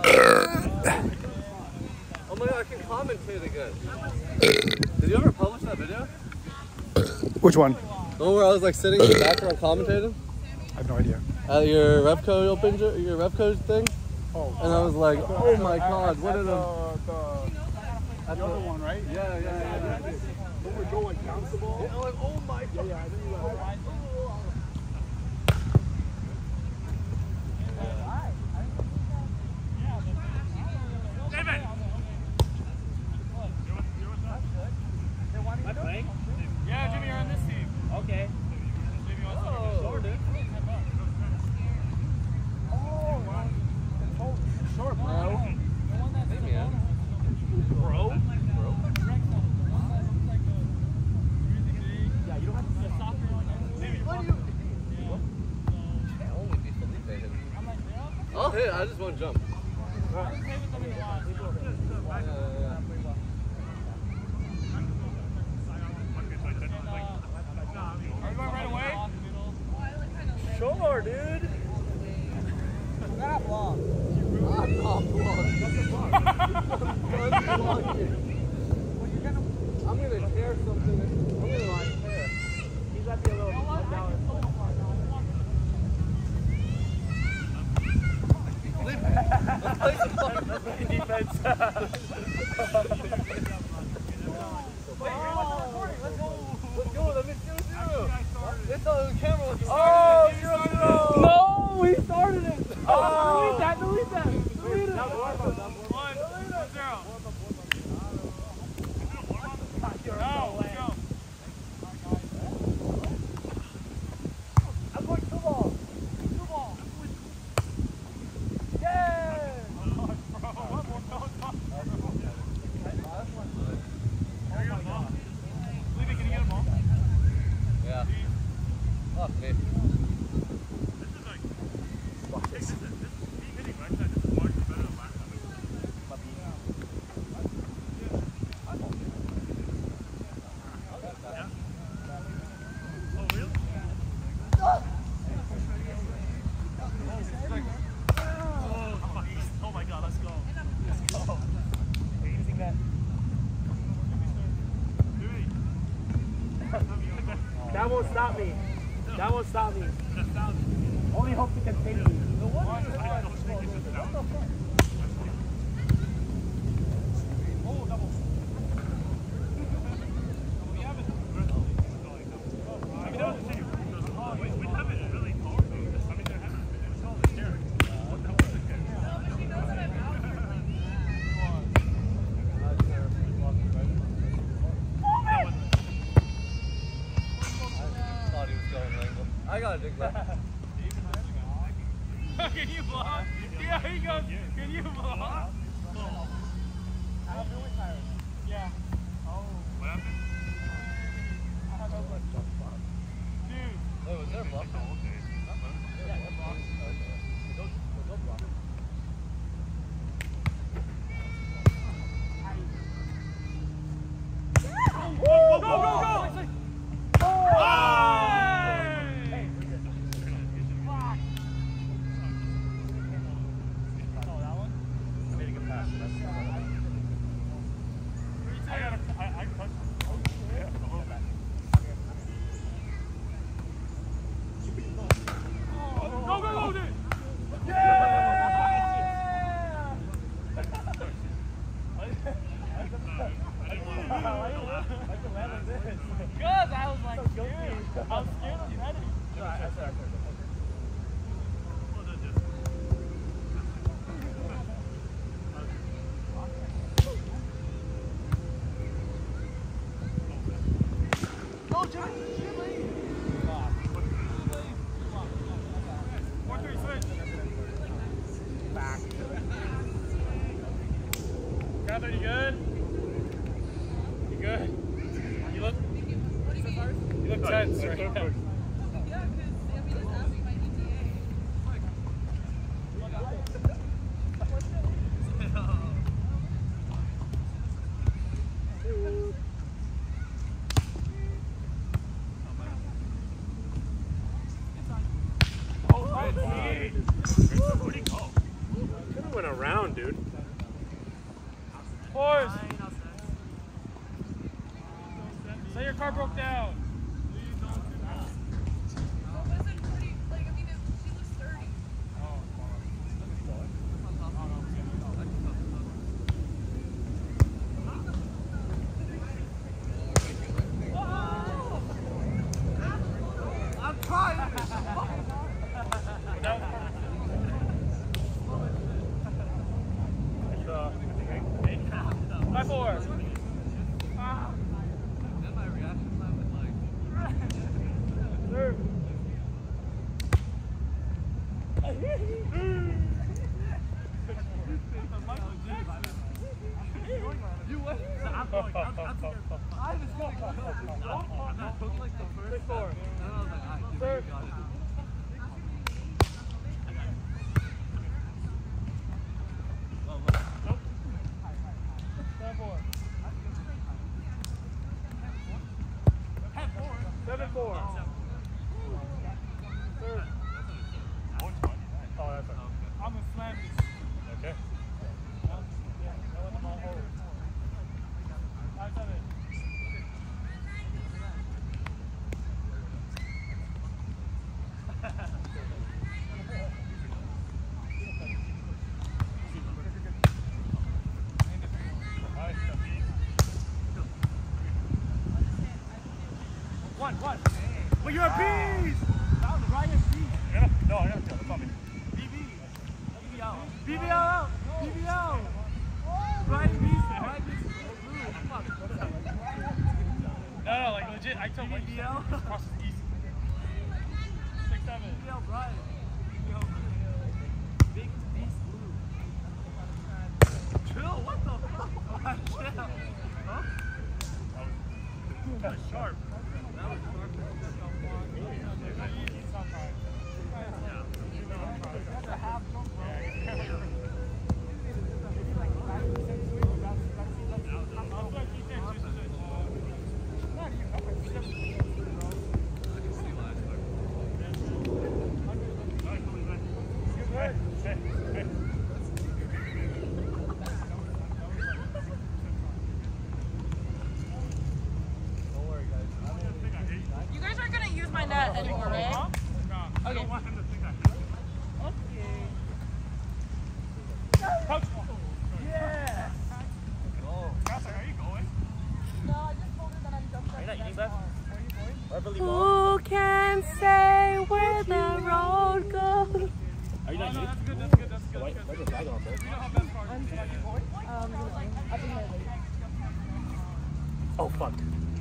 Oh my god, I can commentate again. Did you ever publish that video? Which one? The one where I was like sitting in the background commentating? I have no idea. At your Revco your Revco thing? Oh. And I was like, oh my god, what did the other one, right? Yeah. When we're going bounce the ball. Yeah, I'm like, oh my god. Yeah, I think you were right. Yeah, Jimmy, you're on this team. Okay. Sure, bro. Hey, man. Bro? Yeah, you don't have to say soccer. Can't only be Felipe hit. I'll hit, I just want to jump. Sure, dude. I'm not I'm gonna tear something. I'm gonna like tear. He's got to be a little down. Let's play some fun. Defense. Let's go, let me do it. It's on the camera. Oh, 0-0. No, we started it. Oh, delete that. Delete it. 1-0. No, let's go. I'm going 2 balls. 2 balls. Yeah. Felipe, can you get a ball? Yeah. Fuck me. Oh my god, let's go. Let's go. Are you using that? That won't stop me. That won't stop me. Only hope to continue. I got a big left. Can you block? Yeah, he goes, can you block? Yeah. Oh. What happened? Dude. Oh, was there a block? Yeah, they're blocked. Go block. Go, go, go, go! Catherine, you good? You good? You look tense right now. Could have went around, dude. dude. Boys! Say your car broke down. One. But you're a beast! That was Ryan B. No, I gotta feel. That's not me. BBL! Ryan B. No, like legit. I told Mike BBL. Cross is easy. 6'7". BBL, Brian. Big beast blue. Chill, what the fuck? Chill. Huh? That was sharp. Who can say where the road goes? Are you not That's good. Why is the flag on there? Oh, fuck.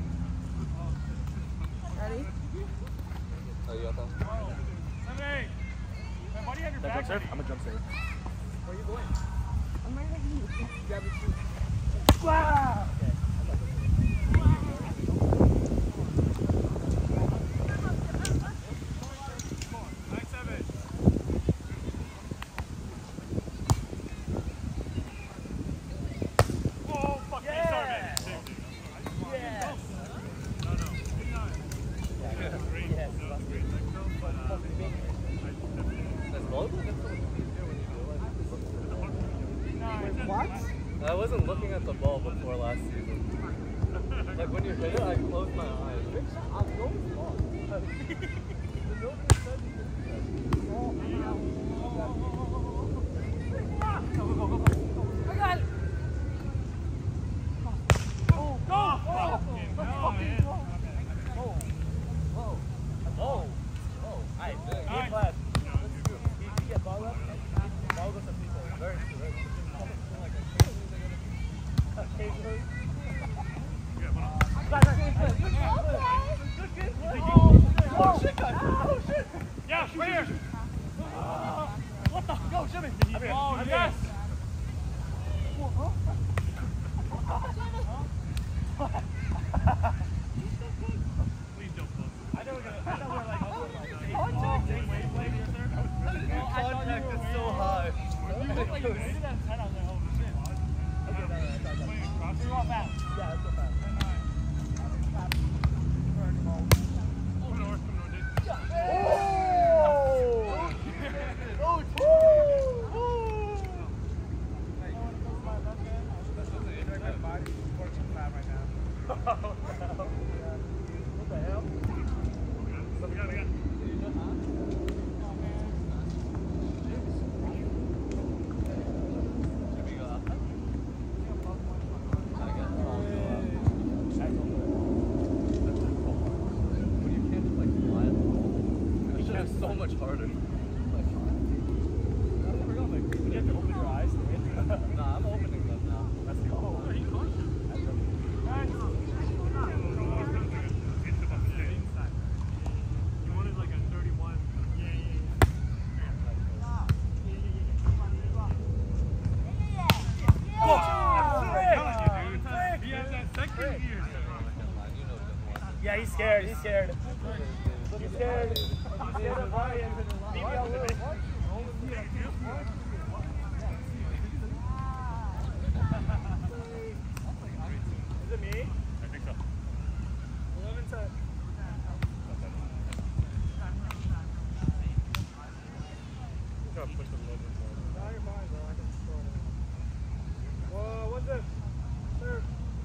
Ready? Oh, you got that? Hey, why do you have your Jump bag? serve? I'm a jump serve. Where are you going? I'm ready to leave. Grab your shoes. Wow! I wasn't looking at the ball before last season. Like when you hit it, I closed my eyes. I'm going ball. I got it. Yeah, right here. What the? Go, Jimmy. Oh, yes. Please don't close. I know we're like same wavelength. Contact is so high. You look like you made it at 10 on the whole shit. So you want fast? Yeah, let's go fast. What the hell? So we got. So much harder. You have to open your eyes. Nah, I'm opening them now. Let's go. You wanted like a 31. Yeah, he's scared. He's scared. He's scared. He's scared of Ryan. Is it me? I think so. 11 to. Gotta push the logo. No, you're fine, bro. I can control it. Whoa, what's this? Third.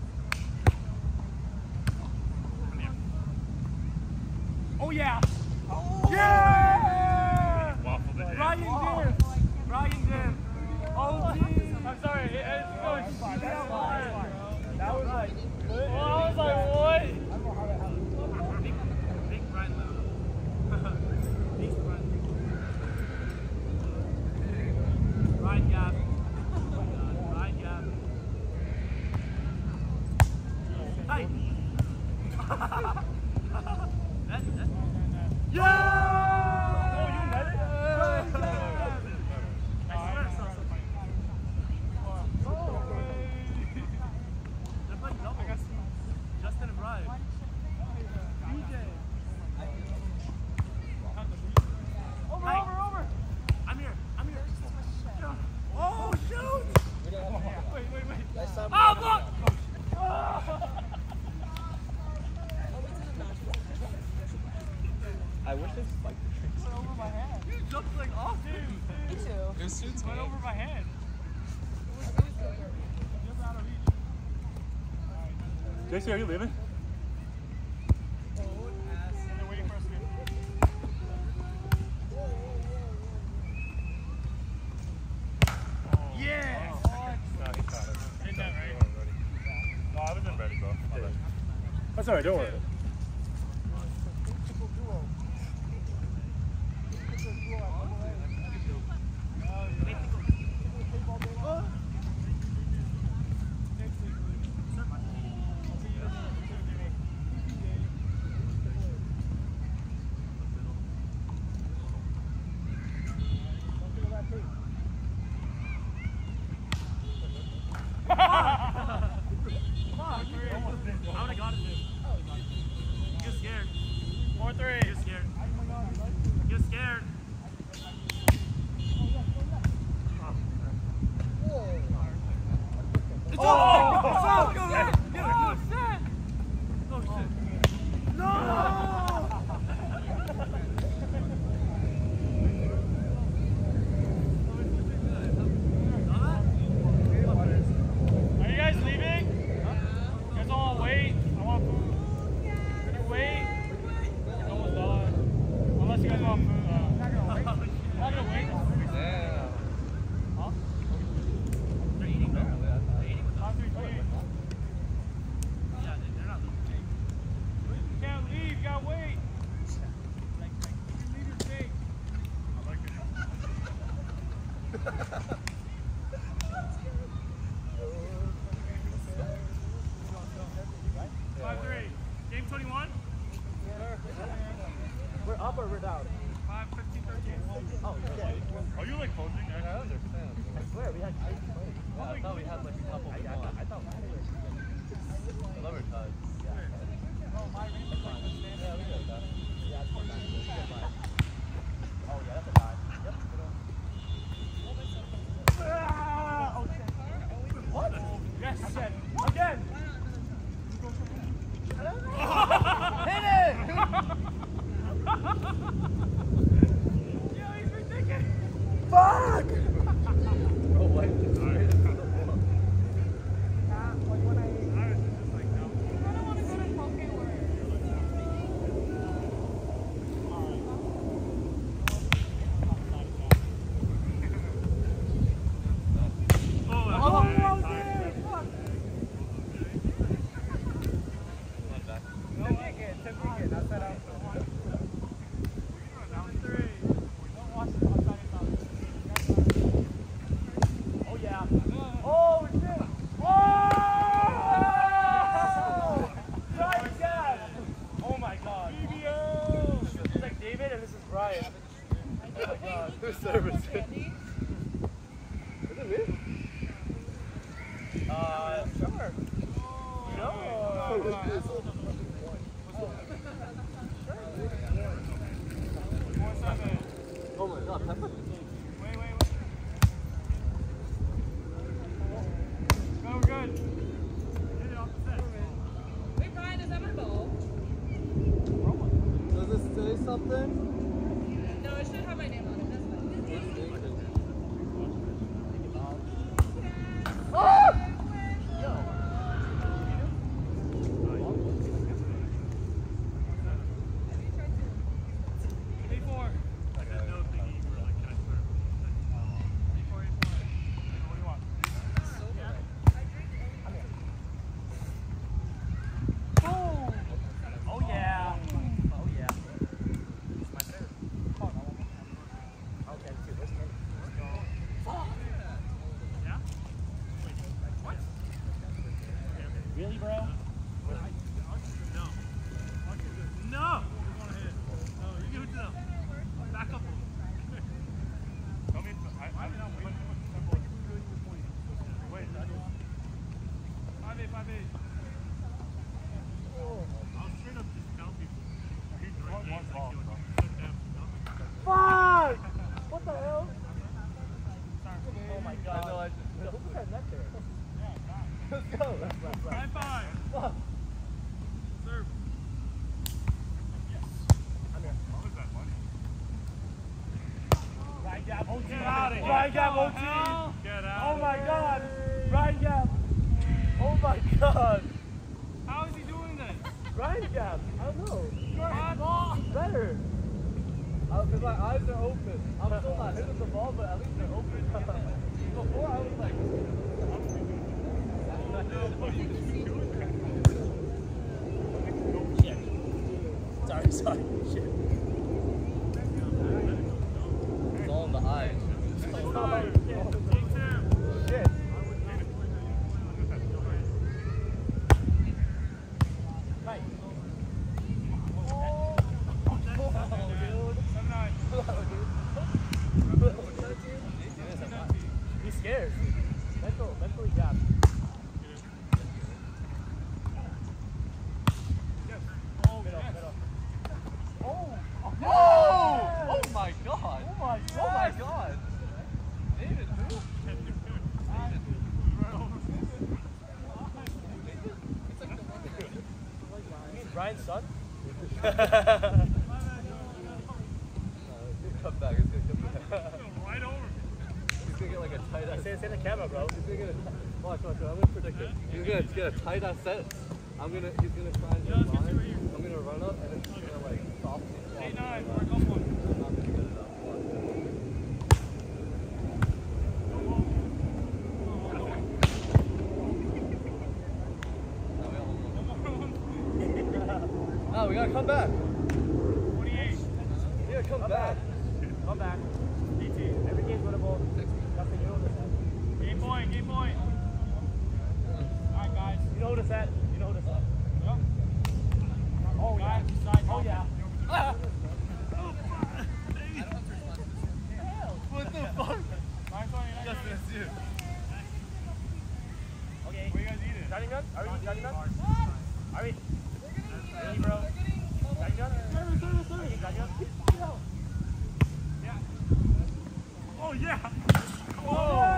Oh yeah! Oh. Yeah! Waffled it in. Ryan did. Ryan did. Oh, geez. I'm sorry. It's going That's fine. That was like good. Well, I was like, what? I don't know how that happened. Big Ryan Lou. Ryan Gap. Ryan Gap. Hey! Yeah! Oh, you met it? I swear it's not so funny. They're playing double. Justin and Brian. DJ. Over. I'm here. Oh, shoot! Wait. Oh, look! I wish they spiked the tricks. Went over my hand. You jumped like off, dude. Me too. It suits me. Went over my hand. Just out of reach. JC, are you leaving? They're waiting for us to get. Yeah! No, he caught it. Isn't that right? No, I wasn't ready, bro. That's alright, don't worry. Up or we're down? 5, 15, 13. Oh, yeah. Are you like closing? I understand. I swear, we had 8 plays. Yeah, I thought we had like a couple more. I thought we had Lower ties. Yeah, we got that. Yeah, it's fine. Oh, yeah, that's a die. Yep. Ah! Oh, shit. What? Yes. Again. Hit it! Yeah, he's ridiculous. Fuck! Bro, like this. I was just like, no. Oh my god, Pepper. Wait. Go, good. Hit it off the set. Wait, Brian, is that my ball? Does it say something? No, it should have my name on it. That's fine. Really, bro? No. No! No, you give it to them. Back up a little. Tell me, wait, 5-8. I'll straight up just tell people. One ball. Fuck! What the hell? Oh my I god. know, I just... Who put that net there? Let's go. High five. Fuck. Serve. Yes. I'm here. What was that money? Ryan Gap, OT. Get out of here. Ryan Gap, What OT. the hell? Get out Oh of my here. god. Ryan Gap. Oh my god. How is he doing this? Ryan Gap. I don't know. What? Better. Because my eyes are open. I'm still not hitting the ball, but at least they're open. Before I was like... Shit. Sorry. Shit. It's all in the eyes. Shit. Nice. He's scared. Mentally gapped. Middle. Oh! Oh! Oh my god! Oh my god! Oh my god! David, who? Ryan's son? It's gonna come back. It's gonna come back. Right over. He's gonna get like a tight ass. Say the camera, bro. He's gonna get a watch. I'm gonna predict it. He's gonna get a tight ass set. He's gonna try and get mine. I'm gonna run up and it's gonna like softly. 8-9. We're a couple one. I'm not gonna get it up. No, we gotta come back. 28. We gotta come back. Come back. Every game's winnable. Nothing, you know this at. Game point. Alright, guys. You know who this at? Yep. Oh yeah. Oh yeah. What the fuck? 9:20. Yes, that's you. Okay. What you guys eating? Shotting gun? Are we shotting gun? Are we? Really, bro? Shotting gun? Okay, shotting gun? Yeah. Oh, yeah. Oh!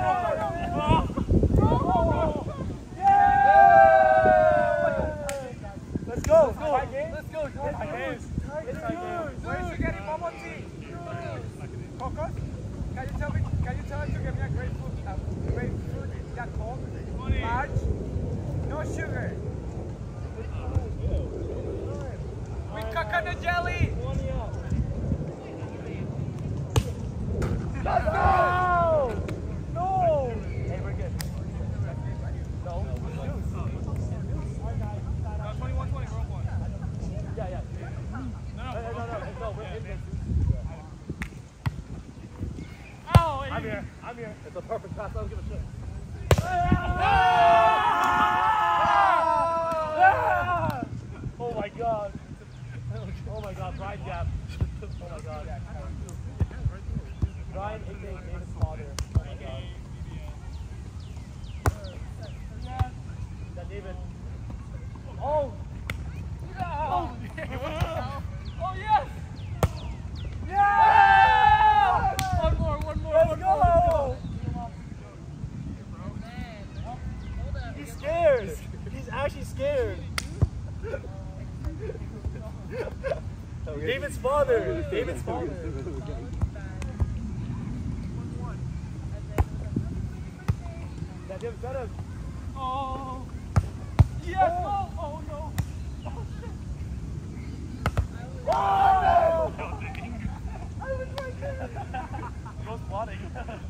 Let's go! Tight game? Let's go. Tight game. It's tight game. Where is he getting one more tea? Cocos? Can you tell him to get me a grapefruit that cold? 20. Large? No sugar. With coconut jelly. Let's go! No! Hey, we're good. No. 21-20, we're up one. Yeah. No, No, we're in this. Oh, I'm here. It's a perfect pass. I don't give a shit. Oh my god. Oh my god, Brian Gap. Oh my god. Brian, aka David's father. Oh my god. Is that David? Oh! actually scared. David's father. David's father. That David's better. Oh. Yes. Oh, oh no. Oh shit. Oh! I was right there. Close plotting.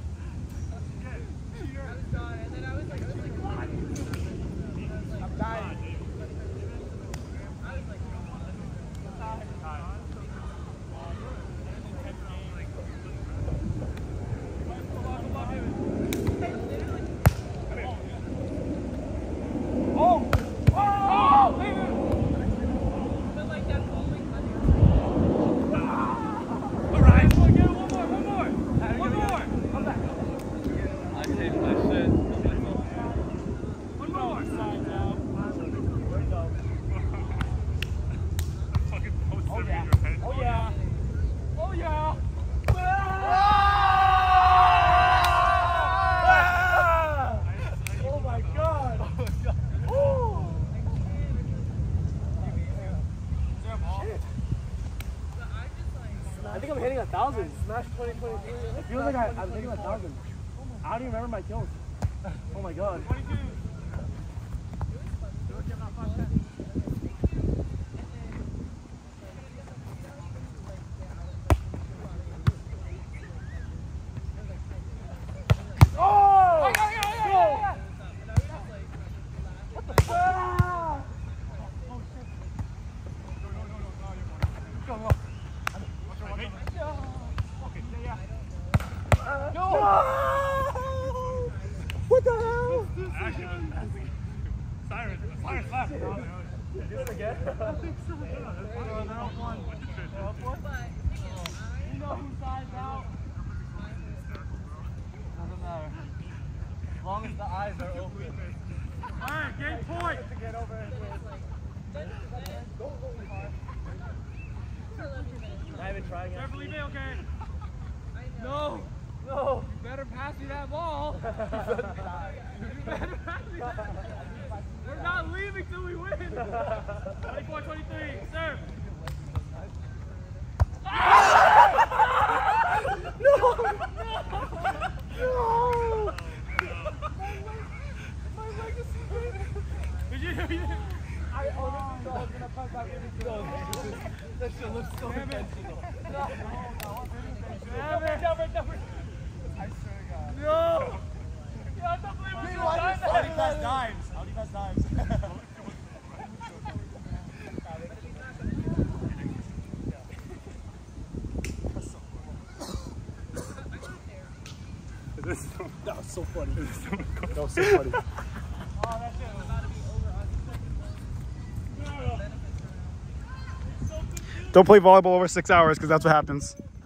I'm dying. I think I'm hitting 1,000. Smash 2023. It feels like I'm hitting 1,000. I don't even remember my kills. Oh my god. 22. What the hell? Cyrus left. Did it again? I think so. They're up one. You know who signed out? Doesn't matter. As long as the eyes are open. Alright, game point. To get over it. Not even trying it. Felipe, okay? No! No. You better pass me that ball. You better pass me that ball. We're not leaving till we win. 24-23, serve. No! My leg is spinning. Did you? I honestly thought I was gonna punch back in the That shit looks so intentional. I swear to God. No! Yeah, I don't believe we're gonna die. How do you pass dimes? How do you pass dimes? That was so funny. That was so funny. Oh, that shit was about to be over. Don't play volleyball over 6 hours because that's what happens.